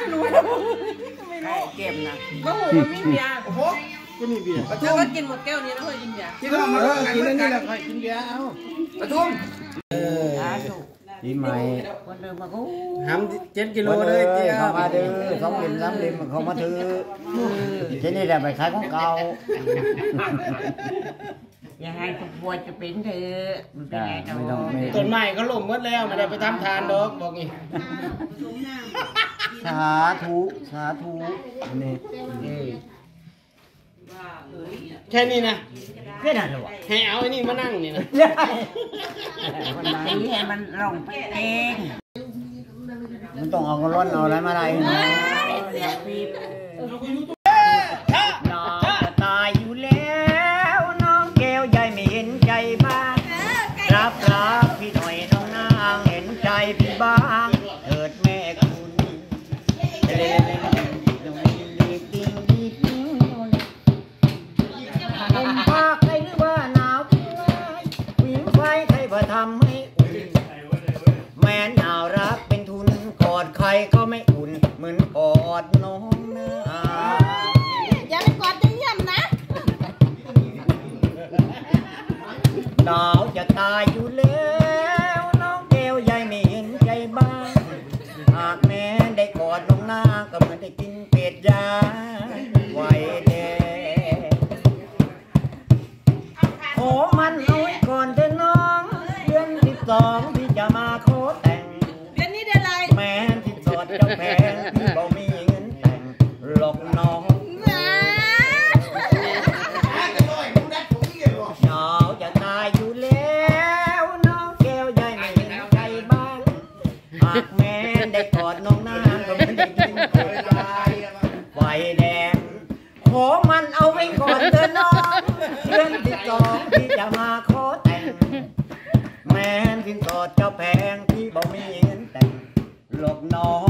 รู้ไม่รู้เก็บนะมะหูมันไม่เบียร์โอ้โหก็มีเบียร์แล้วก็กินหมดแก้วนี้แล้วค่อยกินเบียร์กินแล้วมากินแล้วนี่แหละค่อยกินเบียร์เอาปะทุ่มปีใหม่วันเดิมมาเขาทำ7 กิโลเลยเขามาดื้อ2 เดือน 3 เดือนเขามาถือเช่นนี้แหละไปขายของเก่าอย่าให้ทุกวัวจะเป็นเธอมันเป็นไงต้นไม้เขาล้มหมดแล้วไม่ได้ไปทำทานดอกบอกงี้สาธุนี่แค่นี้นะแค่นั้นหรอให้เอาไอ้นี่มานั่งนี่นะมันไหนให้มันลงไปเองมันต้องเอากระร้อนเอาอะไรมาได้น้องจะตายอยู่แล้วน้องแก้วใหญ่ไม่เห็นใจบ้างรับพี่หน่อยน้องนางเห็นใจพี่บ้างเถิดแม่คุณผมพาใครหรือว่าหนาวที่ไรวิ่งไฟใครพอทำให้อุ่นแม้หนาวรักเป็นทุนกอดใครก็ไม่อุ่นเหมือนกอดน้องเนื้ออย่าไปกอดจะเยี่ยมนะหนาวจะตายอยู่แล้วน้องแก้วใหญ่ไม่เห็นใจบ้างหากแม้ได้กอดน้องนาก็เหมือนได้กินเป็ดย่างไว้แดงโอ้มันเอาไว้ก่อนเถอะน้องเดือน12ที่จะมาขอแต่งเดือนนี้เดือนอะไรแม้ที่สอดเจ้าแพงที่บ่มีเงินแต่งหลอกน้องหนาวจะตายอยู่แล้วน้องแก้วใหญ่ไม่เห็นใจบ้างหากแม้ได้กอดน้องนางก็ไม่ได้กินโคตรไฟแดงขอมันเอาไว้ก่อนเถอะน้องเดือน12ที่จะมาขอแต่งแม้ที่สอดเจ้าแพงที่บ่มีเงินแต่งหลอกน้อง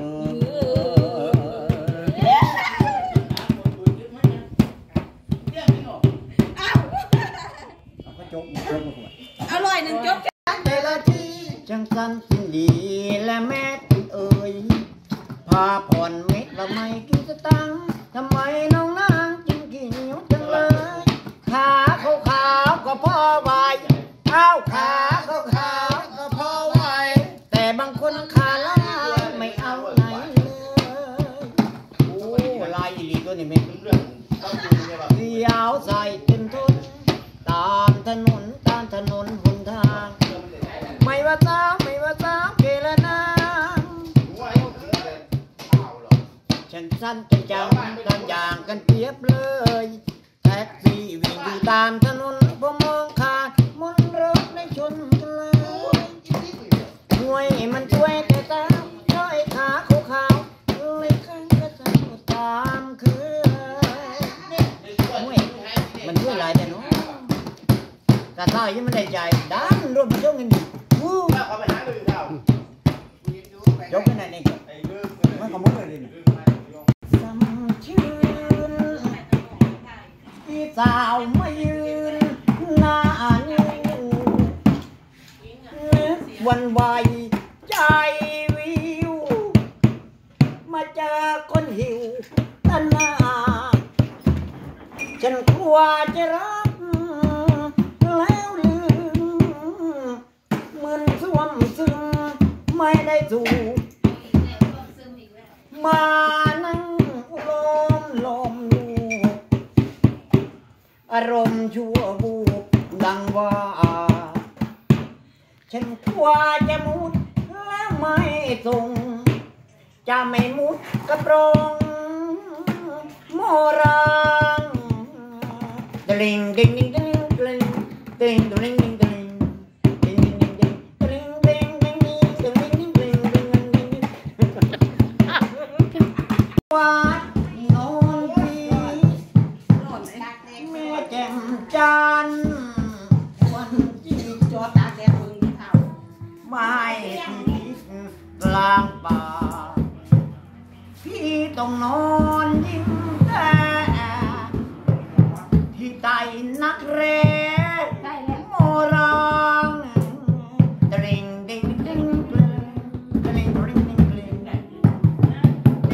อร่อยหนึ่งจบแต่ละทีจังสันสิ้นดีและแม่ติดเอ่ยพาผ่อนเม็ดละไม่กินสตังทำไมน้องนางกินกี่นิ้วจังเลยขาขาวก็พอไหวขาขาวก็พอไหวแต่บางคนขาลายไม่เอาไหนเลยโอ้ลายอีหลีตัวนี้ไม่เสียวใส่เต็มทุนตามถนนหนทางไม่ว่าสาวเกลนางฉันสั้นจังกันอย่างกันเทียบเลยแท็กซี่วิ่งอยู่ตามถนนพอมองขาดมนรถในชนกันเลยห่วยมันช่วยแต่ตาช่วยขาขาวเลยข้างกระสับตามคือห่วยมันช่วยหลายแต่เนาะกระต่ายยังไม่ได้ใจดันรวมมันยกเงินวู้ยกไปไหนนี่มันก็มุดเลยนี่สำชื่นพี่สาวมายืนหน้าอยู่วันไหวใจวิวมาเจอคนหิวตันหน้าฉันกลัวจะรักแล้วลืมมันท่วมซึมไม่ได้ถูกมานั่งลมอยู่อารมณ์ชั่ววูบดังว่าฉันกลัวจะมุดแล้วไม่ส่งจะไม่มุดกระโปรงโมรังดิงดิงดิงดิงดิงดิงดิงดิงดิงวัดโนนทีแม่แจ่มจันทร์วันจีจอดตาแดงมึงเท่าไม่ที่กลางป่าพี่ต้องนอนยิ้มแต่ที่ใต้นักเรโมรังดิงดิงดิงดิงดิงดิงดิง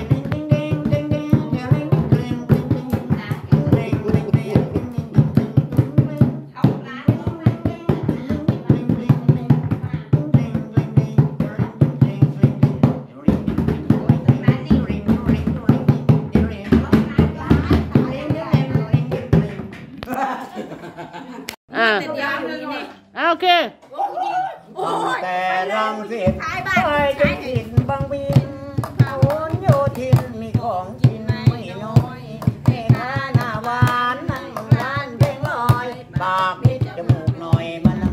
โอเคแต่รังสิตไปจนกินบางบินโอนโยทินมีของกินไม่น้อยเห็นหน้าหวานนั่งร้านเพลงลอยปากนิดจมูกหน่อยมานั่ง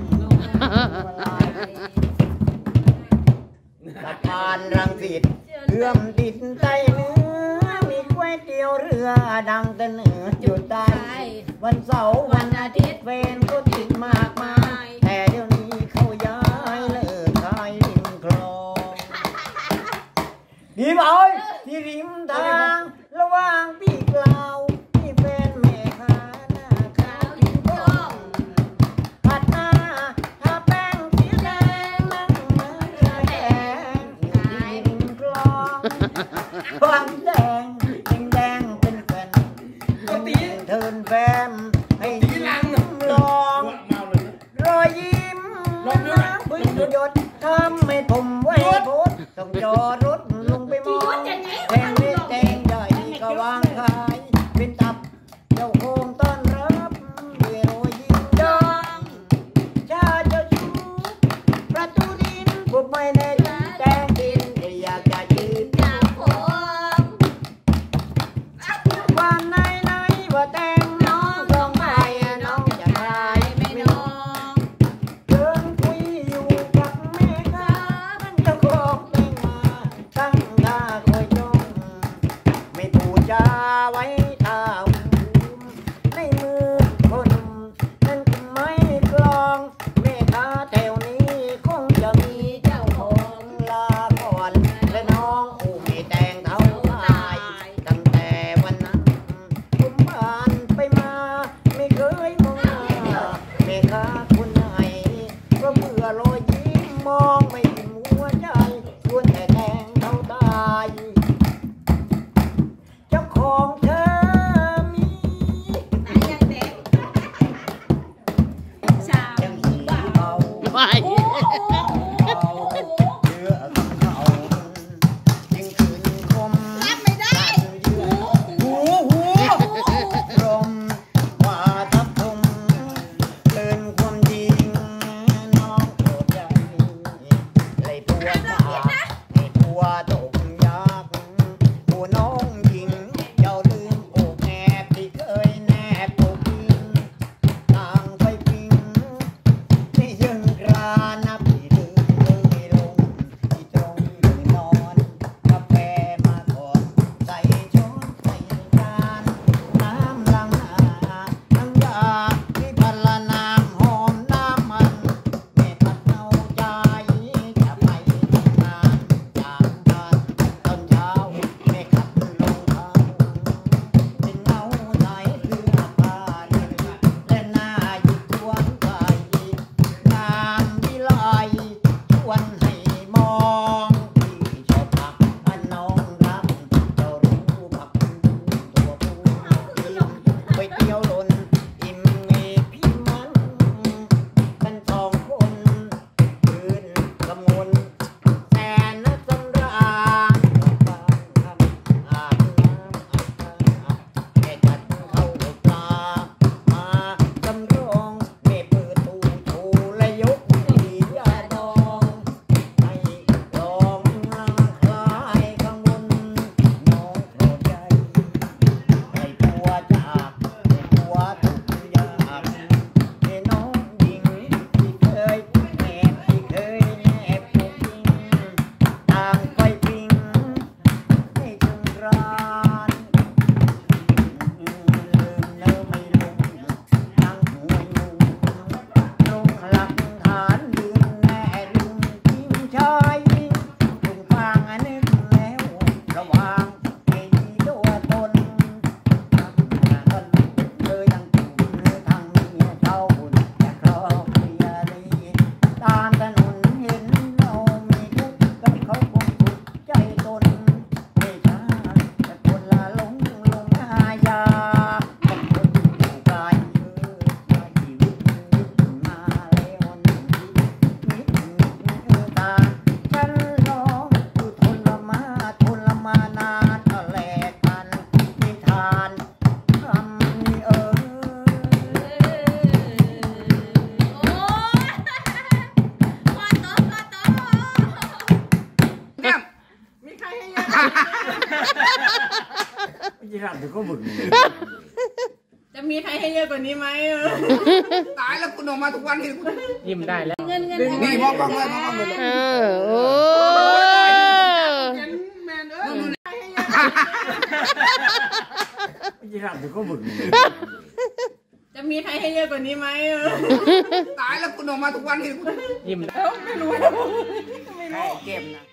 สะพานรังสิตเอื้อมติดใต้เนื้อมีก๋วยเตี๋ยวเรือดังแต่เหนือจุดใต้วันเสาร์วันอาทิตย์เวรก็ติดมากมายแต่เดี๋ยวนี้เขาย้ายเลิกขายริมคลองดีไหมที่ริมทางระหว่างพี่กล่าวพี่เป็นแม่ค้าหน้าขาวริมคลองผัดหน้าทาแป้งสีแดงนั่งมาชายแดงอยู่ที่ริมคลองความแดงแดงเป็นแฟนเทินแฟมให้ยิ้มลองรอยยิ้มน้ำพึ่งหยดทำให้ผมไว้โพสต้องจอดรถลงไปมองแทงเล็กแทงใหญ่ก็วางขายเป็นตับเจ้าโคมต้อนรับด้วยรอยยิ้มดองชาเจ้าชูประตูดินผมไม่แน่ใจแดงดินอยากจะยืนจะรับถึงก็บึ้งจะมีใครให้เยอะกว่านี้ไหมตายแล้วคุณออกมาทุกวันนี่ยิ้มได้แล้วเงินนี่มองกล้องเลยมองกล้องเลยโอ้จะรับถึงก็บึ้งจะมีใครให้เยอะกว่านี้ไหมตายแล้วคุณออกมาทุกวันนี่ยิ้มไม่รู้ให้เก็บนะ